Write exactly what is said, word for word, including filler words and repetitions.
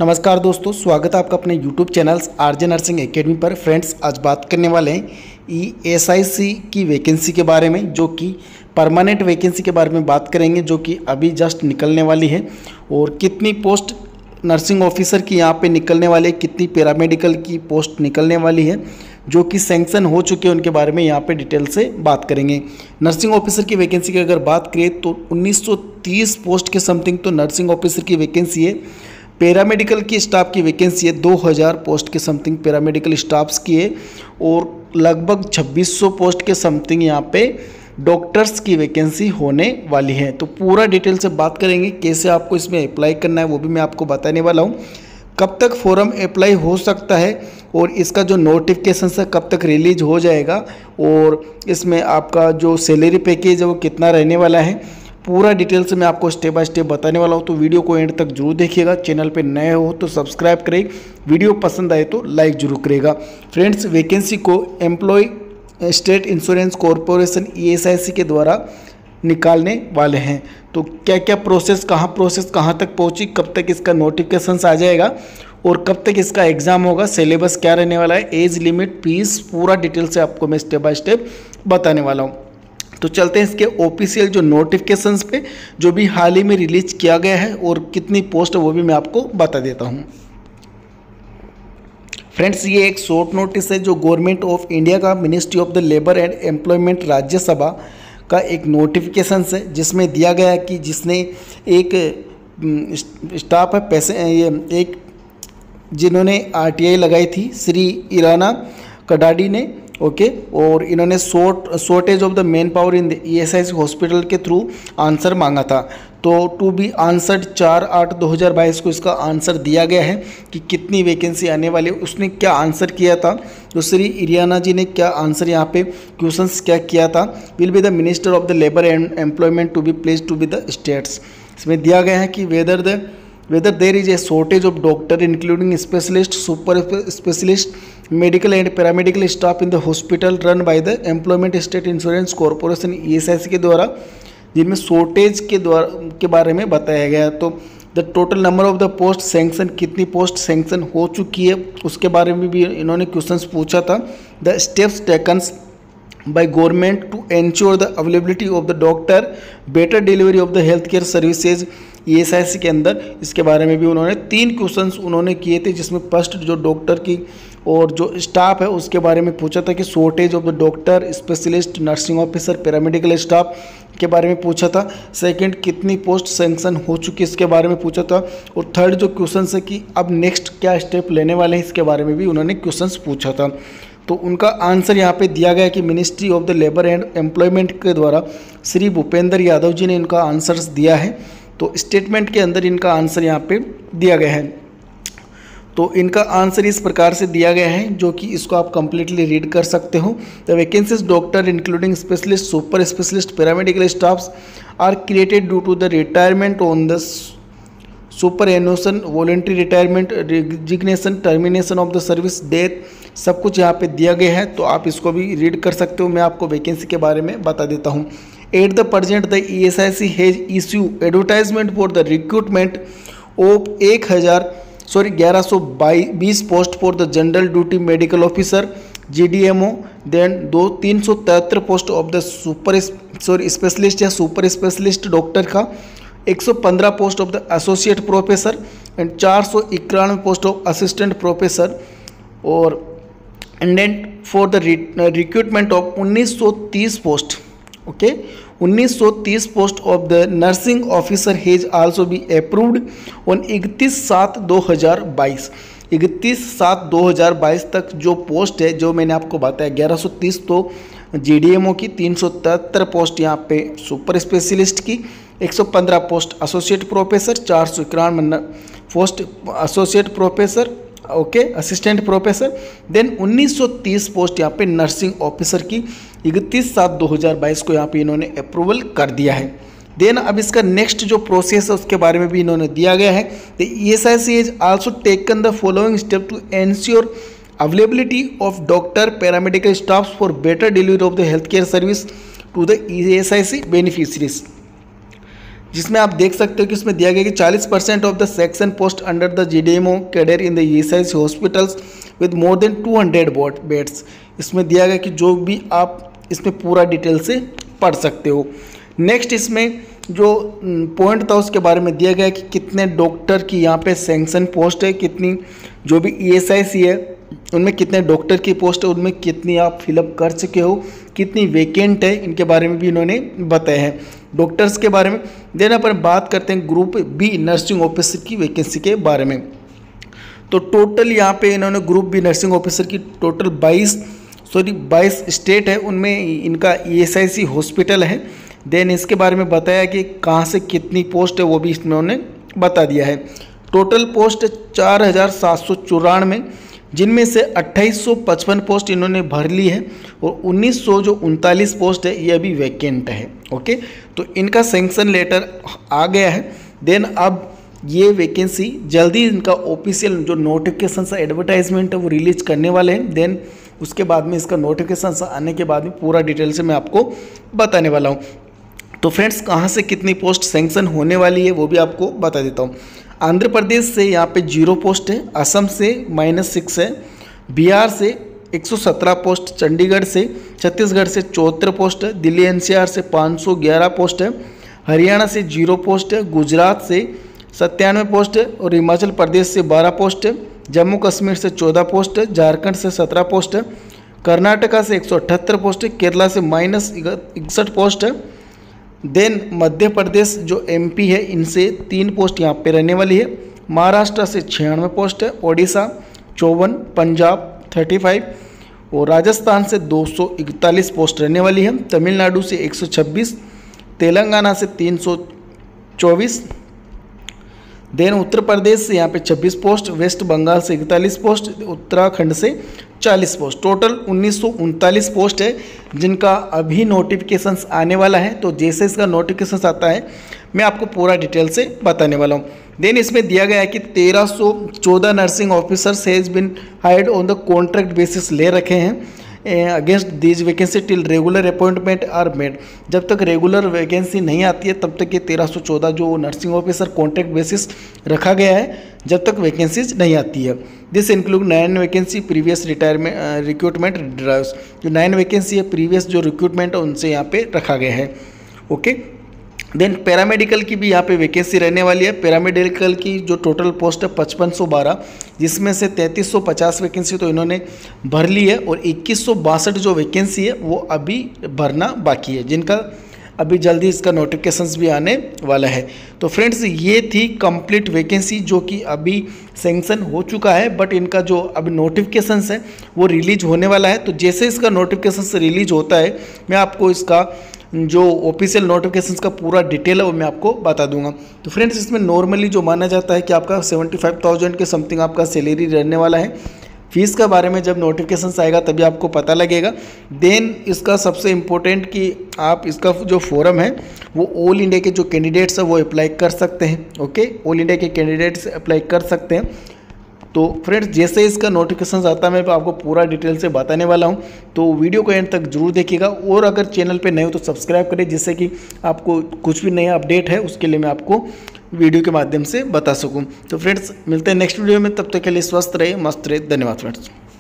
नमस्कार दोस्तों, स्वागत है आपका अपने YouTube channel RJ nursing academy पर। फ्रेंड्स, आज बात करने वाले हैं ई एस आई सी की वैकेंसी के बारे में, जो कि परमानेंट वैकेंसी के बारे में बात करेंगे, जो कि अभी जस्ट निकलने वाली है। और कितनी पोस्ट नर्सिंग ऑफिसर की यहाँ पे निकलने वाली है, कितनी पैरामेडिकल की पोस्ट निकलने वाली है जो कि सैंक्शन हो चुके हैं, उनके बारे में यहाँ पे डिटेल से बात करेंगे। नर्सिंग ऑफिसर की वैकेंसी की अगर बात करें तो उन्नीस सौ तीस पोस्ट के समथिंग तो नर्सिंग ऑफिसर की वैकेंसी है। पैरामेडिकल की स्टाफ की वैकेंसी है दो हज़ार पोस्ट के समथिंग पैरामेडिकल स्टाफ्स की है, और लगभग छब्बीस सौ पोस्ट के समथिंग यहाँ पे डॉक्टर्स की वैकेंसी होने वाली है। तो पूरा डिटेल से बात करेंगे, कैसे आपको इसमें अप्लाई करना है वो भी मैं आपको बताने वाला हूँ। कब तक फॉर्म अप्लाई हो सकता है और इसका जो नोटिफिकेशन है कब तक रिलीज हो जाएगा, और इसमें आपका जो सैलरी पैकेज है वो कितना रहने वाला है, पूरा डिटेल से मैं आपको स्टेप बाय स्टेप बताने वाला हूँ। तो वीडियो को एंड तक जरूर देखिएगा। चैनल पे नए हो तो सब्सक्राइब करें, वीडियो पसंद आए तो लाइक जरूर करेगा। फ्रेंड्स, वैकेंसी को employ state insurance corporation E S I C के द्वारा निकालने वाले हैं। तो क्या क्या प्रोसेस, कहाँ प्रोसेस कहाँ तक पहुँची, कब तक इसका नोटिफिकेशन आ जाएगा और कब तक इसका एग्ज़ाम होगा, सिलेबस क्या रहने वाला है, एज लिमिट, फीस, पूरा डिटेल से आपको मैं स्टेप बाय स्टेप बताने वाला हूँ। तो चलते हैं इसके ऑफिशियल जो नोटिफिकेशंस पे, जो भी हाल ही में रिलीज किया गया है और कितनी पोस्ट है वो भी मैं आपको बता देता हूँ। फ्रेंड्स, ये एक शॉर्ट नोटिस है जो गवर्नमेंट ऑफ इंडिया का ministry of the labour and employment Rajya Sabha का एक नोटिफिकेशन है, जिसमें दिया गया है कि जिसने एक स्टाफ है पैसे ये एक जिन्होंने आर टी आई लगाई थी, श्री इराना कडाडी ने, ओके okay, और इन्होंने short shortage of the man power in the E S I C hospital के थ्रू आंसर मांगा था। तो टू बी आंसर्ड चार आठ दो हज़ार बाईस को इसका आंसर दिया गया है कि कितनी वैकेंसी आने वाली है। उसने क्या आंसर किया था, तो श्री इरियाना जी ने क्या आंसर यहाँ पे क्वेश्चंस क्या किया था, will be the minister of the labour and employment to be place to be the states. इसमें दिया गया है कि whether the whether there is a shortage of doctor including specialist, super specialist, medical and paramedical staff in the hospital run by the employment state insurance corporation E S I C के द्वारा, जिनमें shortage के द्वारा के बारे में बताया गया। तो the total number of the post sanction, कितनी पोस्ट सैंक्शन हो चुकी है उसके बारे में भी इन्होंने क्वेश्चंस पूछा था। The steps takens by government to ensure the availability of the doctor, better delivery of the health care services E S I C के अंदर, इसके बारे में भी उन्होंने तीन क्वेश्चंस उन्होंने किए थे, जिसमें फर्स्ट जो डॉक्टर की और जो स्टाफ है उसके बारे में पूछा था कि shortage of the doctor, specialist, nursing officer, paramedical staff के बारे में पूछा था। सेकंड, कितनी पोस्ट सैंक्शन हो चुकी है इसके बारे में पूछा था। और थर्ड जो क्वेश्चन है कि अब नेक्स्ट क्या स्टेप लेने वाले हैं, इसके बारे में भी उन्होंने क्वेश्चंस पूछा था। तो उनका आंसर यहाँ पे दिया गया कि ministry of the labour and employment के द्वारा श्री भूपेंद्र यादव जी ने इनका आंसर्स दिया है। तो स्टेटमेंट के अंदर इनका आंसर यहाँ पे दिया गया है। तो इनका आंसर इस प्रकार से दिया गया है, जो कि इसको आप कंप्लीटली रीड कर सकते हो। The vacancies doctor including specialist, super specialist, paramedical staffs are created due to the retirement on the superannuation, voluntary retirement, resignation, termination of the service, death, सब कुछ यहाँ पे दिया गया है। तो आप इसको भी रीड कर सकते हो। मैं आपको वैकेंसी के बारे में बता देता हूँ। At the present the E S I C has issue advertisement for the recruitment of एक हज़ार सॉरी ग्यारह सौ बीस post for the general duty medical officer G D M O, then दो तीन सौ तिहत्तर post of the super sorry specialist या सुपर स्पेशलिस्ट डॉक्टर का, एक सौ पंद्रह post of the associate professor and चार सौ इक्यानवे पोस्ट ऑफ असिस्टेंट प्रोफेसर, और and then for the recruitment of उन्नीस सौ तीस पोस्ट, ओके उन्नीस सौ तीस post of the nursing officer has also be approved on इकतीस सात दो हज़ार बाईस। इकतीस सात दो हज़ार बाईस तक जो पोस्ट है, जो मैंने आपको बताया ग्यारह सौ तीस तो जी डी एम ओ की, तीन सौ तिहत्तर पोस्ट यहाँ पे सुपर स्पेशलिस्ट की, एक सौ पंद्रह पोस्ट एसोसिएट प्रोफेसर, चार सौ इक्यानवे post associate professor, okay assistant professor, then उन्नीस सौ तीस पोस्ट यहाँ पे नर्सिंग ऑफिसर की, इकतीस सात दो हज़ार बाईस को यहाँ पे इन्होंने अप्रूवल कर दिया है। देन अब इसका नेक्स्ट जो प्रोसेस है उसके बारे में भी इन्होंने दिया गया है। The E S I C has also taken the following step to ensure availability of doctor, paramedical staff for better delivery of the health care service to the E S I C beneficiaries. जिसमें आप देख सकते हो कि इसमें दिया गया कि चालीस percent of the section post under the GDMO cadre in the ESIC hospitals with more than two hundred beds. इसमें दिया गया कि जो भी आप इसमें पूरा डिटेल से पढ़ सकते हो। नेक्स्ट इसमें जो पॉइंट था उसके बारे में दिया गया कि कितने डॉक्टर की यहाँ पे सैंक्शन पोस्ट है, कितनी जो भी ईएसआईसी है उनमें कितने डॉक्टर की पोस्ट है, उनमें कितनी आप फिलअप कर चुके हो, कितनी वैकेंट है, इनके बारे में भी इन्होंने बताया है डॉक्टर्स के बारे में। देन अपन बात करते हैं ग्रुप बी नर्सिंग ऑफिसर की वैकेंसी के बारे में। तो टोटल यहाँ पे इन्होंने ग्रुप बी नर्सिंग ऑफिसर की टोटल बाईस सॉरी बाईस स्टेट है, उनमें इनका ईएसआईसी हॉस्पिटल है। देन इसके बारे में बताया कि कहाँ से कितनी पोस्ट है वो भी इन्होंने बता दिया है। टोटल पोस्ट चार हज़ार सात सौ चौरानवे, जिनमें से अट्ठाईस सौ पचपन पोस्ट इन्होंने भर ली है और उन्नीस सौ जो उनतालीस पोस्ट है ये अभी वैकेंट है। ओके, तो इनका सैंक्शन लेटर आ गया है। देन अब ये वैकेंसी जल्दी इनका ऑफिशियल जो नोटिफिकेशन सा एडवर्टाइजमेंट है वो रिलीज करने वाले हैं। देन उसके बाद में इसका नोटिफिकेशन आने के बाद में पूरा डिटेल से मैं आपको बताने वाला हूँ। तो फ्रेंड्स, कहाँ से कितनी पोस्ट सैंक्शन होने वाली है वो भी आपको बता देता हूँ। आंध्र प्रदेश से यहाँ पे जीरो पोस्ट है, असम से माइनस सिक्स है, बिहार से एक सौ सत्रह पोस्ट, चंडीगढ़ से, छत्तीसगढ़ से चौहत्तर पोस्ट है, दिल्ली एनसीआर से पाँच सौ ग्यारह पोस्ट है, हरियाणा से जीरो पोस्ट है, गुजरात से सत्तानवे पोस्ट है और हिमाचल प्रदेश से बारह पोस्ट है, जम्मू कश्मीर से चौदह पोस्ट है, झारखंड से सत्रह पोस्ट है, कर्नाटका से एक सौ अठहत्तर पोस्ट है, केरला से माइनस इकसठ पोस्ट है। देन मध्य प्रदेश जो एमपी है इनसे तीन पोस्ट यहाँ पे रहने वाली है, महाराष्ट्र से छियानवे पोस्ट है, ओडिशा चौवन, पंजाब थर्टी फाइव और राजस्थान से दो सौ इकतालीस पोस्ट रहने वाली है, तमिलनाडु से एक सौ छब्बीस, तेलंगाना से तीन सौ चौबीस, देन उत्तर प्रदेश से यहाँ पे छब्बीस पोस्ट, वेस्ट बंगाल से इकतालीस पोस्ट, उत्तराखंड से चालीस पोस्ट, टोटल उन्नीस सौ उनतालीस पोस्ट है जिनका अभी नोटिफिकेशंस आने वाला है। तो जैसे इसका नोटिफिकेशंस आता है मैं आपको पूरा डिटेल से बताने वाला हूँ। देन इसमें दिया गया है कि तेरह सौ चौदह nursing officers has been hired on the contract basis ले रखे हैं against these vacancy till regular appointment are made. जब तक रेगुलर वैकेंसी नहीं आती है तब तक ये तेरह सौ चौदह जो नर्सिंग ऑफिसर कॉन्ट्रैक्ट बेसिस रखा गया है जब तक वैकेंसीज नहीं आती है। This include nine vacancy previous retirement recruitment drives, जो नाइन वैकेंसी है प्रीवियस जो रिक्रूटमेंट है उनसे यहाँ पे रखा गया है। ओके, देन पैरामेडिकल की भी यहाँ पे वैकेंसी रहने वाली है। पैरामेडिकल की जो टोटल पोस्ट है पचपन सौ बारह, जिसमें से तैंतीस सौ पचास वैकेंसी तो इन्होंने भर ली है और इक्कीस सौ बासठ जो वैकेंसी है वो अभी भरना बाकी है, जिनका अभी जल्दी इसका नोटिफिकेशंस भी आने वाला है। तो फ्रेंड्स, ये थी कंप्लीट वैकेंसी जो कि अभी सैंक्शन हो चुका है, बट इनका जो अभी नोटिफिकेशंस है वो रिलीज होने वाला है। तो जैसे इसका नोटिफिकेशंस रिलीज होता है मैं आपको इसका जो ऑफिशियल नोटिफिकेशंस का पूरा डिटेल है वो मैं आपको बता दूंगा। तो फ्रेंड्स, इसमें नॉर्मली जो माना जाता है कि आपका सेवेंटी फाइव थाउजेंड के समथिंग आपका सैलरी रहने वाला है। फीस के बारे में जब नोटिफिकेशंस आएगा तभी आपको पता लगेगा। देन इसका सबसे इम्पोर्टेंट कि आप इसका जो फॉर्म है वो ऑल इंडिया के जो कैंडिडेट्स हैं वो अप्लाई कर सकते हैं। ओके, ऑल इंडिया के कैंडिडेट्स अप्लाई कर सकते हैं। तो फ्रेंड्स, जैसे इसका नोटिफिकेशन आता है मैं आपको पूरा डिटेल से बताने वाला हूं, तो वीडियो को एंड तक जरूर देखिएगा। और अगर चैनल पे नए हो तो सब्सक्राइब करें, जिससे कि आपको कुछ भी नया अपडेट है उसके लिए मैं आपको वीडियो के माध्यम से बता सकूं। तो फ्रेंड्स, मिलते हैं नेक्स्ट वीडियो में, तब तक के लिए स्वस्थ रहे, मस्त रहे। धन्यवाद फ्रेंड्स।